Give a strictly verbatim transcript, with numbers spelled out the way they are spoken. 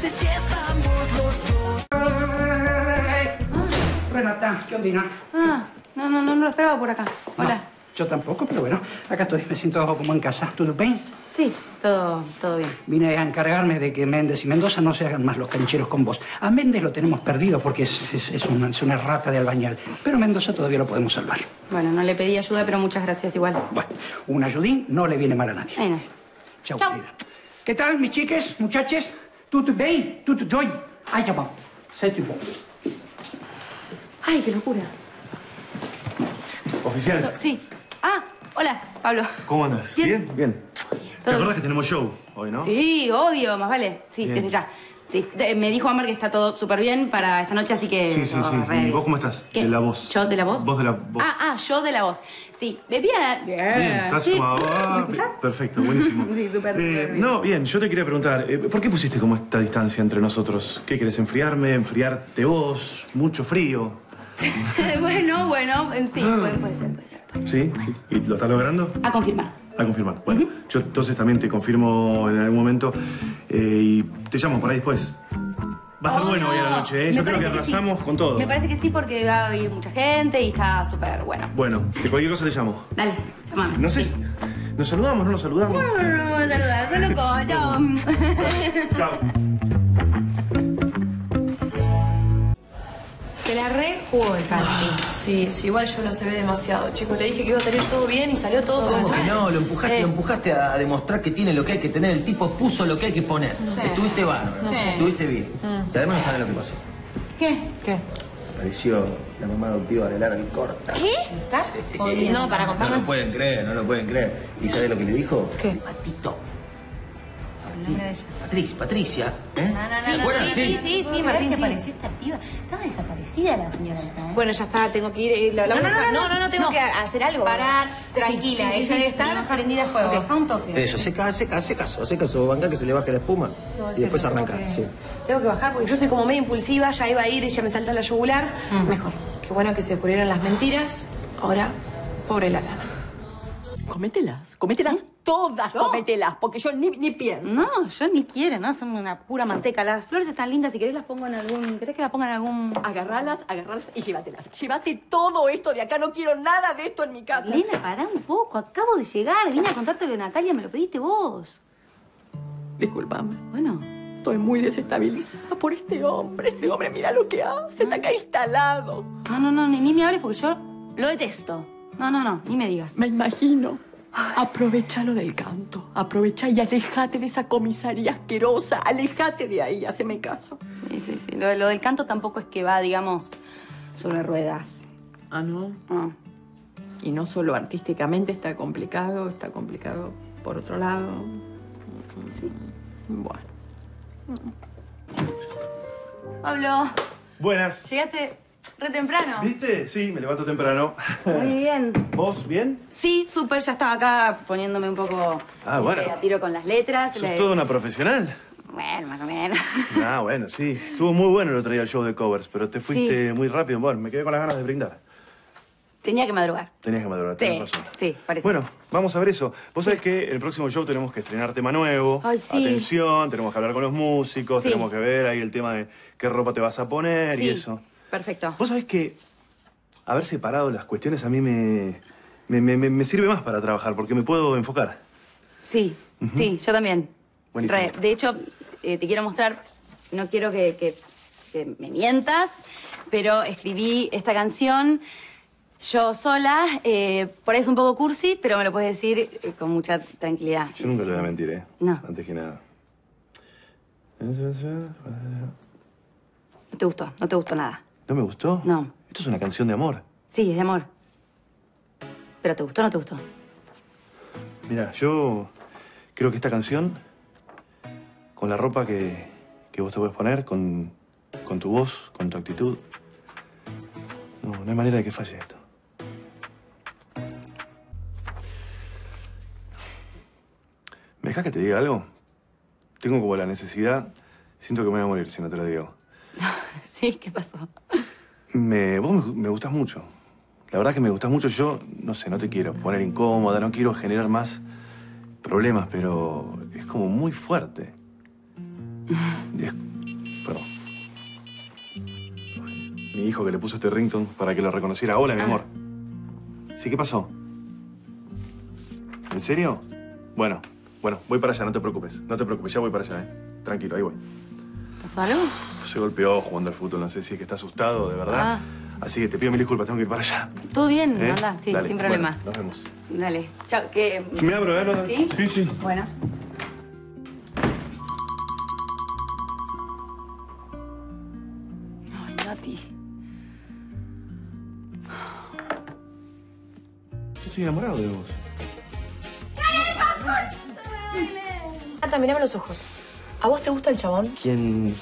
fuerte si estamos los dos. Ah. Renata, ¿qué ondina? Ah, no, no, no, no lo esperaba por acá. Hola. No, yo tampoco, pero bueno, acá estoy, me siento como en casa. ¿Todo bien? Sí, todo, todo bien. Vine a encargarme de que Méndez y Mendoza no se hagan más los cancheros con vos. A Méndez lo tenemos perdido porque es, es, es, una, es una rata de albañal. Pero Mendoza todavía lo podemos salvar. Bueno, no le pedí ayuda, pero muchas gracias igual. Bueno, un ayudín no le viene mal a nadie. Bueno. Chau, querida. ¿Qué tal, mis chiques, muchaches? ¿Todo bien? ¿Todo joy? Ay, ya va. C'est tout bon. Ay, qué locura. Oficial. Sí. Ah, hola, Pablo. ¿Cómo andas? Bien. Bien. Bien. ¿Te acuerdas que tenemos show hoy, no? Sí, obvio, más vale. Sí, Bien. desde ya. Sí, de- me dijo Amber que está todo súper bien para esta noche, así que... Sí, sí, todo sí. re ¿Y bien. vos cómo estás? ¿Qué? De la voz. ¿Yo de la voz? Vos de la voz. Ah, ah, yo de la voz. Sí, bebía... Bien, estás sí. como... ah, ¿Me escuchás? Perfecto, buenísimo. Sí, súper, Eh, súper bien. No, bien, yo te quería preguntar, eh, ¿por qué pusiste como esta distancia entre nosotros? ¿Qué querés, enfriarme, enfriarte vos? ¿Mucho frío? bueno, bueno, em, sí, puede, puede ser, puede ser. Puede ser. ¿Sí? ¿Y lo estás logrando? A confirmar. A confirmar. Bueno, yo entonces también te confirmo en algún momento eh, y te llamo por ahí después. Va a estar Oh, bueno hoy a la no. noche, ¿eh? Me Yo creo que parece sí. arrasamos con todo. Me parece que sí, porque va a haber mucha gente y está súper bueno. Bueno, de cualquier cosa te llamo. Dale, llamame. No sé, si- ¿nos saludamos no nos saludamos? No, no, no, no, saludar, solo con... Chao. Chao. Se la re jugó el Cachi. Sí, sí, igual yo no se ve demasiado, chicos. Le dije que iba a salir todo bien y salió todo ¿Cómo mal. que no? Lo empujaste, Eh. lo empujaste a demostrar que tiene lo que hay que tener. El tipo puso lo que hay que poner. sé. Estuviste bárbaro. No sé. Estuviste bien. Y además no sabes lo que pasó. ¿Qué? ¿Qué? Apareció la mamá adoptiva de Lara Corta. ¿Qué? ¿Estás jodiendo? No, para No contarme. lo pueden creer, no lo pueden creer. ¿Y sabes lo que le dijo? ¿Qué? Matito. El nombre de ella. Patricia, Patricia. ¿Eh? No, no, ¿Se no, no, acuerdan? sí, sí, sí, sí, Martín, ¿Qué sí. apareció esta piba? Estaba desaparecida la señora esa, ¿eh? Bueno, ya está, tengo que ir. eh, la- la No, voy a no, no, buscar. no, no, no, tengo no. que hacer algo. Pará, Sí, tranquila, sí, sí, ella sí. debe estar prendida a fuego. Ok. Deja un toque. Eso, hace caso, hace caso, hace caso, hace caso, banca que se le baje la espuma No, y después sí, arranca. tengo que- Sí. Tengo que bajar porque yo soy como medio impulsiva, ya iba a ir, ella me salta la yugular. Mejor. Qué bueno que se descubrieron las mentiras. Ahora, pobre la lana. Comételas, comételas todas, comételas, porque yo ni, ni pienso. No, yo ni quiero, ¿no? Son una pura manteca. Las flores están lindas, si querés las pongo en algún... ¿Querés que las ponga en algún...? Agarralas, agarralas y llévatelas. Llévate todo esto de acá, no quiero nada de esto en mi casa. Elena, pará un poco, acabo de llegar, vine a contártelo de Natalia, me lo pediste vos. Discúlpame, Bueno, estoy muy desestabilizada por este hombre. Este hombre, mira lo que hace, está acá instalado. no, no, no, ni, ni me hables porque yo lo detesto. No, no, no, ni me digas. Me imagino. Aprovecha lo del canto. Aprovecha y alejate de esa comisaría asquerosa. Alejate de ahí, haceme caso. Sí, sí, sí. Lo, lo del canto tampoco es que va, digamos, sobre ruedas. Ah, ¿no? No. Y no solo artísticamente está complicado, está complicado por otro lado. Sí. Bueno. Pablo, Buenas. llegaste re temprano. ¿Viste? Sí, me levanto temprano. Muy bien. ¿Vos, bien? Sí, súper, ya estaba acá poniéndome un poco Ah, bueno. este, a tiro con las letras. ¿Sos Le- toda una profesional? Bueno, más o menos. Ah, bueno, sí. Estuvo muy bueno el otro día el show de covers, pero te fuiste Sí. muy rápido. Bueno, me quedé con las ganas de brindar. Tenía que madrugar. Tenías que madurar, tenés Sí, razón. sí, parece. Bueno, vamos a ver eso. Vos sabés que el próximo show tenemos que estrenar tema nuevo. Ay, sí. Atención, tenemos que hablar con los músicos, Sí. tenemos que ver ahí el tema de qué ropa te vas a poner Sí, y eso. perfecto. Vos sabés que haber separado las cuestiones a mí me, me, me- me- me sirve más para trabajar porque me puedo enfocar. Sí, sí, yo también. Buenísimo. Re. De hecho, eh, te quiero mostrar, no quiero que, que- que me mientas, pero escribí esta canción yo sola. Eh, por ahí es un poco cursi, pero me lo puedes decir eh, con mucha tranquilidad. Yo nunca te voy a mentir, ¿eh? No. Antes que nada. No te gustó, no te gustó nada. ¿No me gustó? No. Esto es una canción de amor. Sí, es de amor. ¿Pero te gustó o no te gustó? Mira, yo creo que esta canción, con la ropa que, que vos te puedes poner, con, con tu voz, con tu actitud, no, no hay manera de que falle esto. ¿Me dejas que te diga algo? Tengo como la necesidad, siento que me voy a morir si no te lo digo. Sí, ¿qué pasó? Me, vos me, me gustás mucho. La verdad que me gustás mucho. Yo, no sé, no te quiero poner incómoda, no quiero generar más problemas, pero es como muy fuerte. Es Perdón. Mi hijo que le puso este ringtone para que lo reconociera. Hola, mi Ah. amor. ¿Sí? ¿Qué pasó? ¿En serio? Bueno, bueno, voy para allá, no te preocupes. No te preocupes, ya voy para allá, ¿eh? Tranquilo, ahí voy. ¿Pasó algo? Se golpeó jugando al fútbol, no sé si es que está asustado, de verdad. Ah. Así que te pido mil disculpas, tengo que ir para allá. ¿Todo bien? ¿Eh? Anda, sí, Dale, sin problema. bueno, nos vemos. Dale. Chao, que... Me abro, ¿eh? No, no. ¿Sí? Sí, sí. Bueno. Ay, Nati. Yo estoy enamorado de vos. Nata, mirame los ojos. ¿A vos te gusta el chabón? ¿Quién